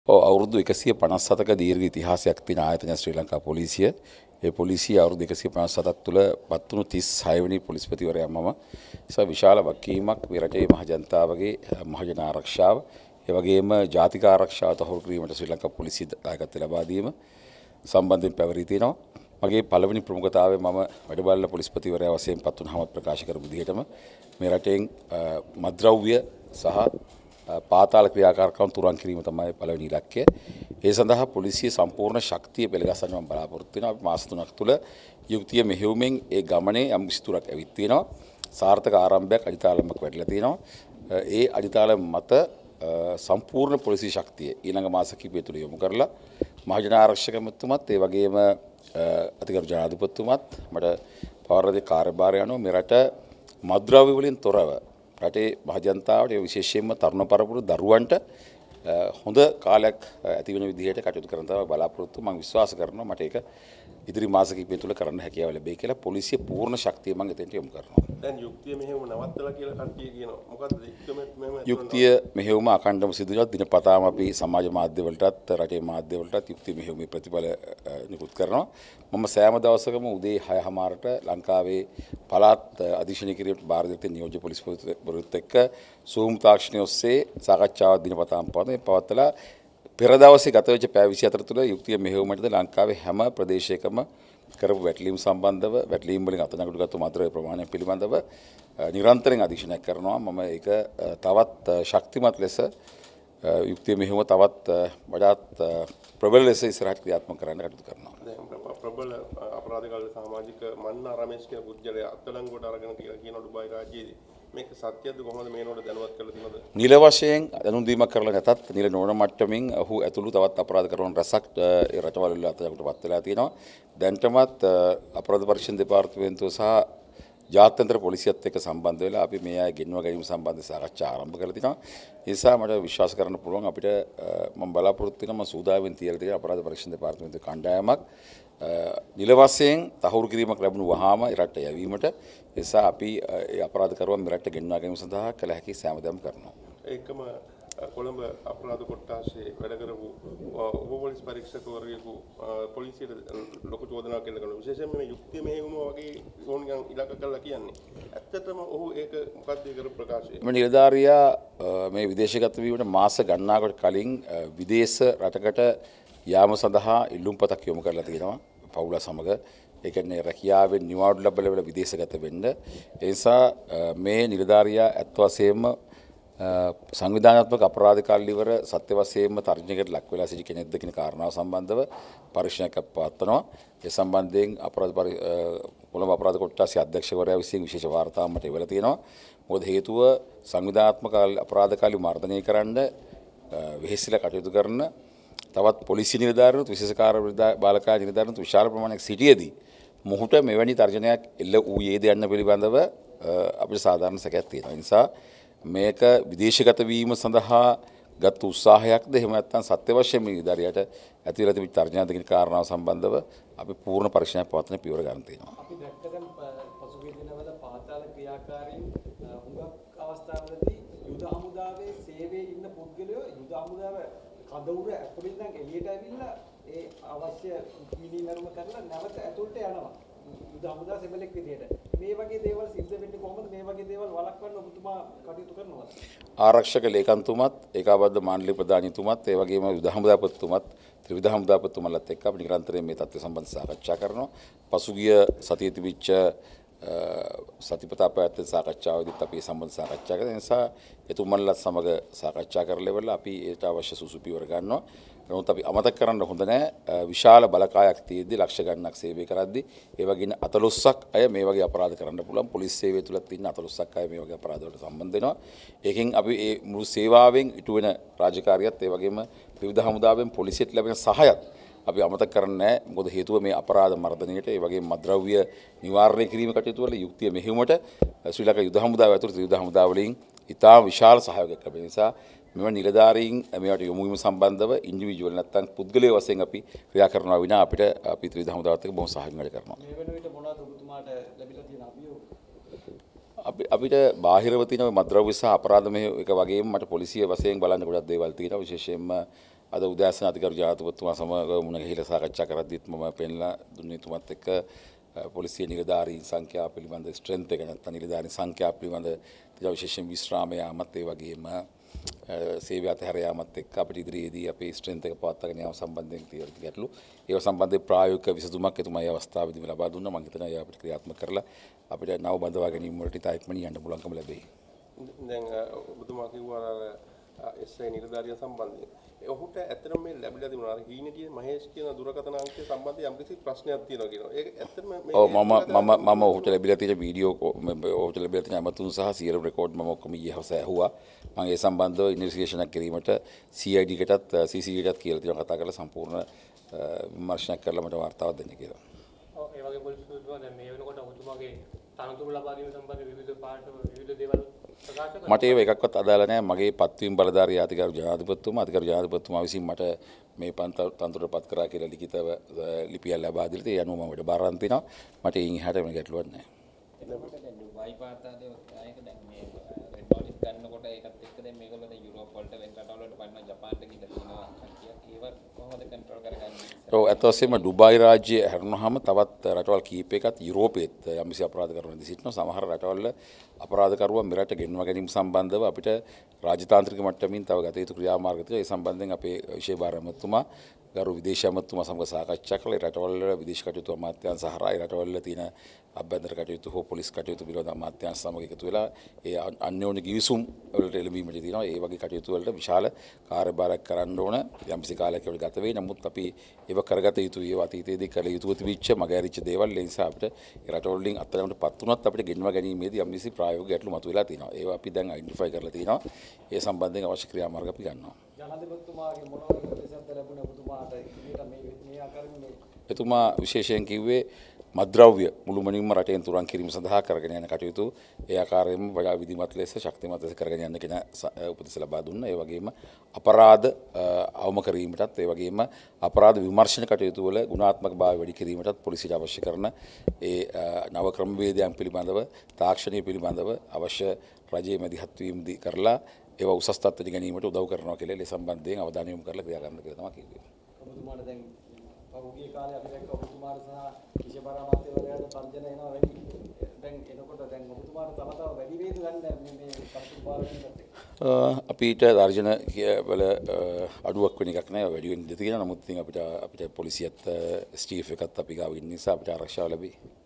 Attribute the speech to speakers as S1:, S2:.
S1: අවුරුදු 157ක දීර්ඝ ඉතිහාසයක් තියෙන ආයතනය ශ්‍රී ලංකා පොලිසිය. ඒ පොලිසිය අවුරුදු 157ක් තුළ පත්වුණු 36 වෙනි පොලිස්පතිවරයා මම. නිසා විශාල වගකීමක් මේ රටේ මහ ජනතාවගේ මහජන ආරක්ෂාව, ඒ වගේම ජාතික ආරක්ෂාව තහවුරු කිරීමට ශ්‍රී ලංකා පොලිසිය දායකත්වය ලබා දීම සම්බන්ධයෙන් පැවරී තියෙනවා. මගේ පළවෙනි ප්‍රමුඛතාවය මම වැඩබලන පොලිස්පතිවරයා වශයෙන් පත් වුණාම ප්‍රකාශ කරපු විදිහටම මේ රටෙන් මත්ද්‍රව්‍ය සහ පාතාල ක්‍රියාකාරකම් තුරන් කිරීම තමයි පළවෙනි ඉලක්කය. ඒ සඳහා පොලිසිය සම්පූර්ණ ශක්තිය පෙළගස්සන්න මම බලාපොරොත්තු වෙනවා. අපි මාස 3ක් තුළ යුක්තිය මෙහෙයුමෙන් ඒ ගමනේ යම් කිසි තුරක් ඇවිත් තියෙනවා. සාර්ථක ආරම්භයක් අඩිතාලමක් වැඩිලා තියෙනවා. ඒ අඩිතාලම මත සම්පූර්ණ පොලිසිය ශක්තිය ඊළඟ මාස කිහිපය තුළ යොමු කරලා මහජන ආරක්ෂක මැතිතුමත් ඒ වගේම අතිගරු ජනාධිපතිතුමත් මට පවරදී කාර්යභාරය අනුව මේ රට මත්ද්‍රව්‍ය වලින් තොරව රටේ මහජනතාවට විශේෂයෙන්ම තරුණ පරපුර දරුවන්ට හොඳ කාලයක් ඇති වෙන විදිහට කටයුතු කරන තමයි බලාපොරොත්තු. මම විශ්වාස කරනවා මට ඒක ඉදිරි මාස කිහිපය තුළ කරන්න හැකියාව ලැබෙයි කියලා. පොලිසිය පූර්ණ ශක්තිය මම එතෙන්ට යොමු කරනවා.
S2: දැන් යුක්තිය මෙහෙම නවත්තලා කියලා කට්ටිය කියනවා. මොකද්ද
S1: යුක්තිය මෙහෙයුම අඛණ්ඩව සිදු වෙනවා. දිනපතාම අපි සමාජ මාධ්‍ය වලටත් රටේ මාධ්‍ය වලටත් යුක්තිය මෙහෙයුමේ ප්‍රතිඵල නිකුත් කරනවා. මම සෑම දවසකම උදේ 6:00ට ලංකාවේ පළාත් අධීක්ෂණය කිරීමට බාර දෙන නියෝජ්‍ය පොලිස්පතිවරුත් එක්ක සූම් තාක්ෂණය ඔස්සේ සාකච්ඡාවක් දිනපතාම පවත්වලා පෙර දවසේ ගත වෙච්ච පැය 24 තුළ යුක්තිය මෙහෙයුමටද ලංකාවේ හැම ප්‍රදේශයකම කරපු වැටලීම් සම්බන්ධව වැටලීම් වලින් අතනගටගත්තු මත්ද්‍රව්‍ය ප්‍රමාණය පිළිබඳව නිරන්තරයෙන් අධීක්ෂණයක් කරනවා. මම ඒක තවත් ශක්තිමත් ලෙස යුක්තිය මෙහෙයුම තවත් වඩාත් ප්‍රබල ලෙස ඉස්සරහට ක්‍රියාත්මක කරන්න කටයුතු කරනවා.
S2: ප්‍රබල අපරාධකාරී සමාජික මන්නා රමේෂ් කියන පුද්ගලයා අත්අඩංගුවට අරගෙන කියලා කියන ඩුබායි රාජ්‍යයේදී මේක සත්‍යද කොහොමද මේනෝට දැනුවත් කරලා තියෙනවද?
S1: නිල වශයෙන් දැනුම් දීමක් කරලා නැතත් නිල නොවන මට්ටමින් ඔහු ඇතුළු තවත් අපරාධකරුවන් රැසක් ඒ රටවල වල අත්අඩංගුවටපත් වෙලා තියෙනවා. දැන්ටමත් අපරාධ පරීක්ෂණ දෙපාර්තමේන්තුව සහ ජාත්‍යන්තර පොලිසියත් එක්ක සම්බන්ධ වෙලා අපි මේ අය ගෙන්වා ගැනීම සම්බන්ධ සාකච්ඡා ආරම්භ කරලා තිනවා. ඒ නිසා මට විශ්වාස කරන්න පුළුවන් අපිට මම බලාපොරොත්තු වෙනවා සූදානම් තියලා තියෙන අපරාධ පරීක්ෂණ දෙපාර්තමේන්තුවේ කණ්ඩායමක් නිල වශයෙන් තහවුරු කිරීමක් ලැබුණු වහාම රට යැවීමට ඒ නිසා අපි ඒ අපරාධකරුවන් රට ගෙන්වා ගැනීම සඳහා කළ හැකි සෑම දෙයක් කරනවා.
S2: ඒකම කොළඹ අපරාධ කොට්ටාසේ වැඩ කරපු උප පොලිස් පරීක්ෂකවරයෙකු පොලිසියට ලොකු චෝදනාවක් එල්ල කරනවා. විශේෂයෙන්ම මේ යුක්තිය මෙහෙයුම වගේ ඕනිකම් ඉලක්ක කරලා කියන්නේ. ඇත්තටම ඔහු ඒක මොකක්ද ඒ කරපු ප්‍රකාශය?
S1: මේ නිලධාරියා මේ විදේශගත වීමට මාස ගණනාවකට කලින් විදේශ රටකට යාම සඳහා ඉල්ලුම්පතක් යොමු කරලා තියෙනවා පවුල සමග. ඒ කියන්නේ රැකියාවෙන් නිවාඩු ලැබලා විදේශගත වෙන්න. ඒ නිසා මේ නිලධාරියා ඇත්ත වශයෙන්ම සංවිධානාත්මක අපරාධ කල්ලිවර සත්‍ය වශයෙන්ම තර්ජනයකට ලක් වෙලා සිටි කෙනෙක්ද කියන කාරණාව සම්බන්ධව පරීක්ෂණයක් පවත්වනවා. ඒ සම්බන්ධයෙන් කොළඹ අපරාධ කොට්ටාසේ අධ්‍යක්ෂකවරයා විසින් විශේෂ වාර්තාවක් මට එවලා තියෙනවා. මොකද හේතුව සංවිධානාත්මක අපරාධ කල්ලි මර්ධනය කරන්න වෙහෙසිලා කටයුතු කරන තවත් පොලිසිය නිලධාරීනුත් විශේෂ බාලකාය නිලධාරීනුත් විශාල ප්‍රමාණයක් සිටියේදී මොහුට මෙවැනි තර්ජනයක් එල්ල වූයේද යන්න පිළිබඳව අපිට සාධාරණ සැකයක් තියෙනවා. ඒ නිසා මේක විදේශගත වීම සඳහා ගත් උත්සාහයක්ද එහෙම නැත්නම් සත්‍ය වශයෙන්ම නිලධාරියට ඇති වෙලා තිබිච්ච තර්ජනයක්ද කියන කාරණාව සම්බන්ධව අපි පූර්ණ පරීක්ෂණයක් පවත්වන පියවර ගන්න තියෙනවා.
S3: අපි දැක්කම පසුගිය දිනවල පාතාල ක්‍රියාකාරීන් හුඟක් අවස්ථාවලදී යුද හමුදාවේ සේවයේ ඉන්න පුද්ගලයෝ යුද හමුදාව කඳවුර ඇතුළේ ඉඳන් එළියට ඇවිල්ලා ඒ අවශ්‍ය මිනිමරුම කරලා නැවත ඇතුළට යනවා. යුද හමුදා සෙබලෙක් විදියට. මේ වගේ දේවල් සිද්ධ වෙන්නේ කොහොමද? මේ වගේ දේවල් වළක්වන්න ඔබතුමා කටයුතු කරනවද?
S1: ආරක්ෂක ලේකම්තුමත් ඒකාබද්ධ මාණ්ඩලීය ප්‍රධානීතුමත් ඒ වගේම යුද හමුදාපතිතුමත් ත්‍රිවිධ හමුදාපතිතුමන්ලත් එක්ක අපි නිරන්තරයෙන් මේ තත්ත්ව සම්බන්ධ සාකච්ඡා කරනවා. පසුගිය සතියේ තිබිච්ච සතිපතා පැවැත්වෙන සාකච්ඡාවේදීත් අපි මේ සම්බන්ධ සාකච්ඡා කරා. ඒ නිසා එතුමන්ලත් සමග සාකච්ඡා කරලා ඉවරලා අපි ඒට අවශ්‍ය සුසු පියවර ගන්නවා. නමුත් අපි අමතක කරන්න හොඳ නැහැ විශාල බලකායක් තියෙද්දි ලක්ෂ ගණනක් සේවය කරද්දි ඒ වගේන 14ක් අය මේ වගේ අපරාධ කරන්න පුළුවන්. පොලිස් සේවය තුලත් ඉන්න 14ක් අය මේ වගේ අපරාධ වලට සම්බන්ධ වෙනවා. ඒකෙන් අපි මේ මුළු සේවාවෙන් ඉටු වෙන රාජකාරියත් ඒ වගේම ත්‍රිවිධ හමුදාවෙන් පොලිසියට ලැබෙන සහායත් අපි අමතක කරන්නේ නැහැ. මොකද හේතුව මේ අපරාධ මර්ධනයට ඒ වගේම මත්ද්‍රව්‍ය නිවාරණය කිරීම කටයුතු වල යුක්තිය මෙහෙයුමට ශ්‍රී ලංකා යුද හමුදාව ඇතුළු ත්‍රිවිධ හමුදා වලින් ඉතා විශාල සහයෝගයක් ලැබෙන නිසා මෙම නිලධාරීන් මේවට යොමු වීම සම්බන්ධව ඉන්ඩිවිජුවල් නැත්නම් පුද්ගලයෝ වශයෙන් අපි ක්‍රියා කරනවා විනා අපි ත්‍රිවිධ හමුදාවත් එක්ක බොහොම සහායයෙන් වැඩ කරනවා.
S3: මේ වෙන විට මොනවද ඔබතුමාට ලැබිලා තියෙන අභියෝග?
S1: අපිට බාහිරව තියෙන මත්ද්‍රව්‍ය සහ අපරාධ මේ එක වගේම මට පොලිසිය වශයෙන් බලන්න ගොඩක් දේවල් තියෙනවා. විශේෂයෙන්ම අද උදෑසන අධිකරු ජනාධිපතිතුමා සමග මුණ ගැහිලා සාකච්ඡා කරද්දීත් මම පෙන්ලා දුන්නේ තුමත් එක්ක පොලිසිය නිලධාරීන් සංඛ්‍යාව පිළිබඳ ස්ට්‍රෙන්ත් එක නැත්නම් නිලධාරීන් සංඛ්‍යාව පිළිබඳ විශේෂයෙන් විශ්‍රාම යාමත් ඒ වගේම සේවය අතහැර යාමත් එක්ක අපිට ඉදිරියේදී අපේ ස්ට්‍රෙන්ත් එක පවත්වාගෙන යාම සම්බන්ධයෙන් තියෙන ගැටලු ඒව සම්බන්ධයෙන් ප්‍රායෝගික විසඳුමක් එතුමා මේ අවස්ථාවේදී ලබා දුන්නා. මම හිතනවා ඒ අපිට ක්‍රියාත්මක කරලා අපිට නව බඳවා ගැනීම වලට ඉතා ඉක්මනින් යන්න පුළුවන්කම ලැබෙයි.
S2: දැන් ඔබතුමා කිව්වා එස්ఐ නිලධාරියා සම්බන්ධයෙන් ඔහුට ඇත්තටම මේ ලැබිලා තිබුණා අර හීනටියේ මහේෂ් කියන දුරකථන අංකය සම්බන්ධයෙන් යම්කිසි ප්‍රශ්නයක් තියෙනවා කියනවා. ඒක ඇත්තටම මේ
S1: ඔව් මම ඔහුට ලැබිලා තියෙන වීඩියෝ ඔහුට ලැබිලා තියෙන අමතුන් සහ සියලු රෙකෝඩ් මම ඔක්කොම ඊයේ හවස ඇහුවා. මම ඒ සම්බන්ධව ඉන්වෙස්ටිගේෂන් එකක් කිරීමට CID එකටත් CCD එකටත් කියලා තියෙනවා කතා කරලා සම්පූර්ණ විමර්ශනයක් කරලා මට වාර්තාවක් දෙන්න කියලා.
S4: ඔව් ඒ වගේ පොලිස් සූත්‍රය දැන් මේ වෙනකොට ඔබතුමාගේ තනතුරු ලබා දීම සම්බන්ධ විවිධ පාර්ශ්ව විවිධ දේවල්
S1: මට ඒව එකක්වත් අදාළ නැහැ. මගේ පත්වීම් බලධාරී අධිකාරී ජනාධිපතිතුමා විසින් මට මේ තනතුරට පත් කරා කියලා ලිඛිතව ලිපියක් ලබා දීලා තියෙනවා. ඒ අනුව මම බාර ගන්න තිනවා. මට එයින් එහාට මේ ගැටලුවක් නැහැ.
S5: එතකොට දැන් ඩුබායි පාතාලේ ආයක දැන් මේ රෙඩ් නොටිස් ගන්නකොට ඒකත් එක්ක දැන් මේගොල්ලෝ දැන් යුරෝප වලට වෙන රටවල් වලට පනිනවා ජපාන්ට ගිහින් තියෙනවා ඒවත් කොහොමද කන්ට්‍රෝල් කරගන්නේ?
S1: ඔව් ඇත්ත වශයෙන්ම ඩුබායි රාජ්‍යය හැරුණාම තවත් රටවල් කීපයකත් යුරෝපයේත් යම්කිසි අපරාධකරුවන් ඉඳී සිටිනවා. සමහර රටවල අපරාධකරුවන් මෙරට ගෙන්වා ගැනීම සම්බන්ධව අපිට රාජතාන්ත්‍රික මට්ටමින් තව ගත යුතු ක්‍රියාමාර්ග තියෙනවා. ඒ සම්බන්ධයෙන් අපේ විශේෂ භාර ඇමතුමා ගරු විදේශ ඇමතුමා සමග සාකච්ඡා කළා. ඒ රටවල විදේශ කටයුතු අමාත්‍යාංශ සහ ඒ රටවල තියෙන අභ්‍යන්තර කටයුතු හෝ පොලිස් කටයුතු පිළිබඳ අමාත්‍යාංශ සමග එකතු වෙලා ඒ අන්‍යෝන්‍ය ගිවිසුම් වලට එළඹීමට තියෙනවා. ඒ වගේ කටයුතු වලට විශාල කාර්යභාරයක් කරන්න ඕන යම්කිසි කාලයක් වල ගත වෙයි. නමුත් අපි ඒව කරගත යුතුයි. ඒව අතීතයේදී කළ යුතුව තිබිච්ච මගහැරිච්ච දේවල්. ඒ නිසා අපිට ඒ රටවල වලින් අත්දැකීමටපත් වුණත් අපිට ගෙන්වා ගැනීමේදී යම්කිසි ප්‍රායෝගික ගැටලු මතුවලා තියෙනවා. ඒව අපි දැන් අයිඩෙන්ටිෆයි කරලා තියෙනවා. ඒ සම්බන්ධයෙන් අවශ්‍ය ක්‍රියාමාර්ග අපි ගන්නවා.
S3: ජනාධිපතිතුමාගේ මොන වගේ උපදේශයක් ලැබුණා ඔබතුමාට ඉදිරියට මේ ආකාරයෙන් මේ
S1: එතුමා විශේෂයෙන් කිව්වේ මද්ද්‍රව්‍ය මුළුමනින්ම රටෙන් තුරන් කිරීම සඳහා කරගෙන යන කටයුතු ඒ ආකාරයෙන්ම වඩා විධිමත් ලෙස ශක්තිමත් ලෙස කරගෙන යන්න කියන උපදෙස් ලබා දුන්නා. ඒ වගේම අපරාධ අවම කිරීමටත් ඒ වගේම අපරාධ විමර්ශන කටයුතු වල ගුණාත්මක භාවය වැඩි කිරීමටත් පොලිසියට අවශ්‍ය කරන ඒ නව ක්‍රමවේදයන් පිළිබඳව තාක්ෂණීය පිළිබඳව අවශ්‍ය රජයේ මැදිහත් වීම කරලා ඒවා උසස් තත්ත්වයට ගැනීමට උදව් කරනවා කියලා ඒ සම්බන්ධයෙන් අවධානය යොමු කරලා ක්‍රියා කරන්න කියලා තමයි කිව්වේ.
S3: ඔබතුමාට දැන් පහුගිය කාලේ අපි දැක්ක ඔබතුමාට සහ විශේෂ බරාමාත්‍යවරයාට තර්ජන එනවා වැඩි. දැන් එනකොට දැන් ඔබතුමාට තව වැඩි වේද ගන්න මේ කටයුතු පාලනයත්
S1: අපිට තර්ජන වල අඩුවක් වෙන එකක් නෑ. වැඩි වෙන්න ඉඩ තියෙනවා. නමුත් ඉතින් අපිට පොලිසියත් ස්ටීෆ් එකත් අපි ගාව ඉන්න නිසා අපිට ආරක්ෂාව ලැබෙයි.